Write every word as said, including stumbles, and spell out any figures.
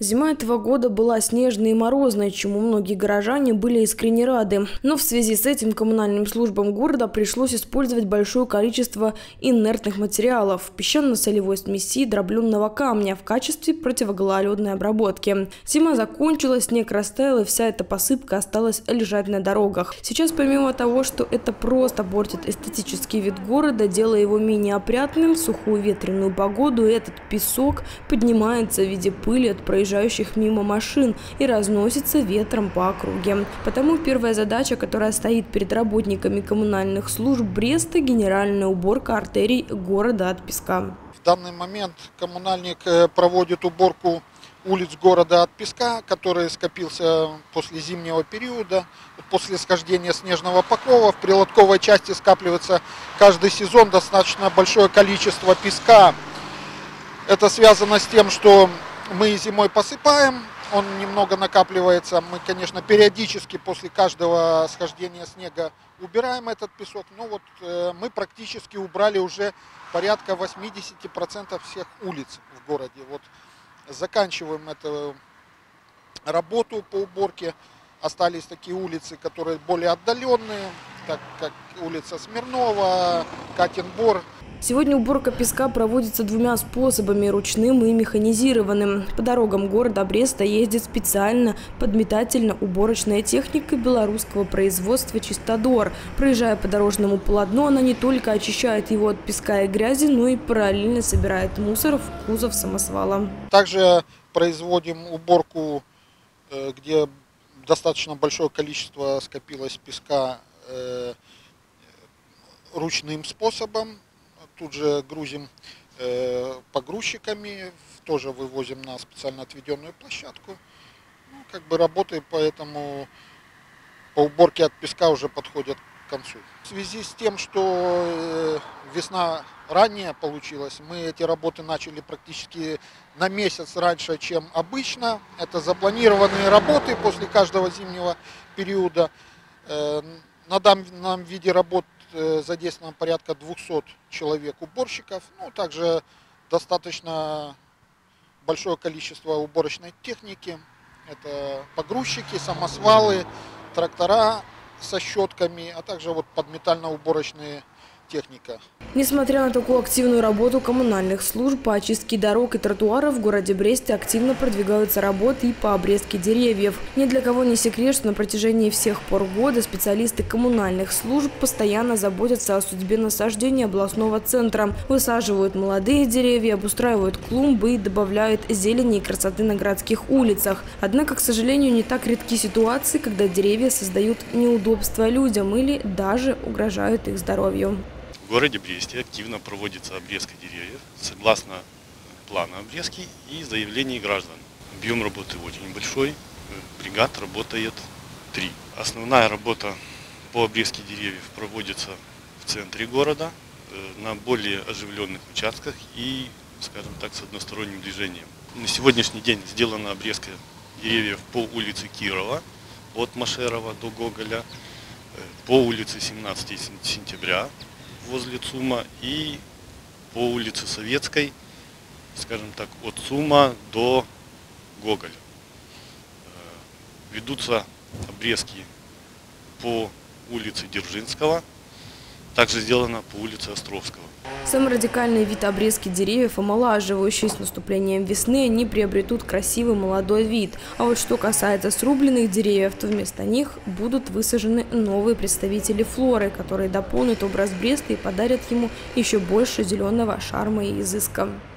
Зима этого года была снежной и морозной, чему многие горожане были искренне рады. Но в связи с этим коммунальным службам города пришлось использовать большое количество инертных материалов – песчано-солевой смеси, дробленного камня в качестве противогололедной обработки. Зима закончилась, снег растаял, и вся эта посыпка осталась лежать на дорогах. Сейчас, помимо того, что это просто портит эстетический вид города, делая его менее опрятным, в сухую ветреную погоду этот песок поднимается в виде пыли от проезжающих мимо машин и разносится ветром по округе. Потому первая задача, которая стоит перед работниками коммунальных служб Бреста – генеральная уборка артерий города от песка. В данный момент коммунальник проводит уборку улиц города от песка, который скопился после зимнего периода, после схождения снежного покрова. В прилотковой части скапливается каждый сезон достаточно большое количество песка. Это связано с тем, что мы зимой посыпаем, он немного накапливается. Мы, конечно, периодически после каждого схождения снега убираем этот песок. Но вот э, мы практически убрали уже порядка восьмидесяти процентов всех улиц в городе. Вот заканчиваем эту работу по уборке. Остались такие улицы, которые более отдаленные, так как улица Смирнова, Катин-Бор. Сегодня уборка песка проводится двумя способами – ручным и механизированным. По дорогам города Бреста ездит специально подметательно-уборочная техника белорусского производства «Чистодор». Проезжая по дорожному полотну, она не только очищает его от песка и грязи, но и параллельно собирает мусор в кузов самосвала. Также производим уборку, где достаточно большое количество скопилось песка, ручным способом. Тут же грузим э, погрузчиками, тоже вывозим на специально отведенную площадку. Ну, как бы работы поэтому по уборке от песка уже подходят к концу. В связи с тем, что э, весна ранее получилась, мы эти работы начали практически на месяц раньше, чем обычно. Это запланированные работы после каждого зимнего периода. Э, на данном виде работ задействовано порядка двухсот человек уборщиков, ну, также достаточно большое количество уборочной техники. Это погрузчики, самосвалы, трактора со щетками, а также вот подметально-уборочные техника. Несмотря на такую активную работу коммунальных служб по очистке дорог и тротуаров, в городе Бресте активно продвигаются работы и по обрезке деревьев. Ни для кого не секрет, что на протяжении всех пор года специалисты коммунальных служб постоянно заботятся о судьбе насаждения областного центра. Высаживают молодые деревья, обустраивают клумбы и добавляют зелени и красоты на городских улицах. Однако, к сожалению, не так редки ситуации, когда деревья создают неудобства людям или даже угрожают их здоровью. В городе Бресте активно проводится обрезка деревьев согласно плана обрезки и заявлений граждан. Объем работы очень большой, бригад работает три. Основная работа по обрезке деревьев проводится в центре города, на более оживленных участках и, скажем так, с односторонним движением. На сегодняшний день сделана обрезка деревьев по улице Кирова от Машерова до Гоголя, по улице семнадцатого сентября возле ЦУМа и по улице Советской, скажем так, от ЦУМа до Гоголя. Ведутся обрезки по улице Дзержинского, также сделано по улице Островского. Самый радикальный вид обрезки деревьев, омолаживающий с наступлением весны, они приобретут красивый молодой вид. А вот что касается срубленных деревьев, то вместо них будут высажены новые представители флоры, которые дополнят образ Бреста и подарят ему еще больше зеленого шарма и изыска.